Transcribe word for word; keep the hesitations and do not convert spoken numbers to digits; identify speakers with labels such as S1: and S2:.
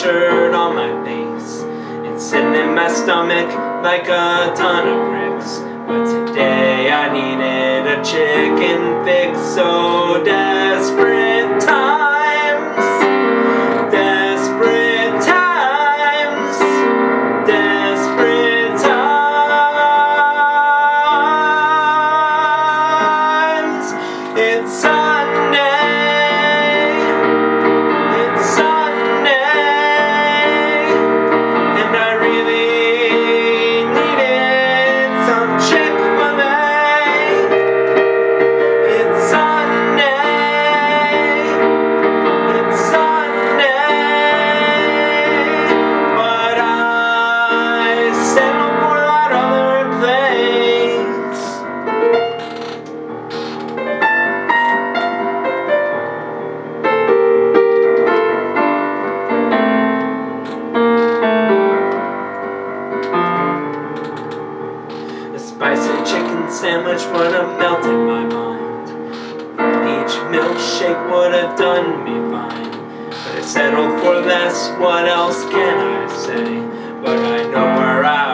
S1: shirt on my face. It's sitting in my stomach like a ton of bricks. But today I needed a chicken fix. So desperate times, desperate times, desperate times. It's Sunday, it's Sunday, and I really needed some Chick-Fil-A. It's Sunday, it's Sunday, but I settled for that other place. A spicy chicken sandwich would have melted my mind. Peach milkshake would have done me fine. But I settled for less, what else can I say? But I know where I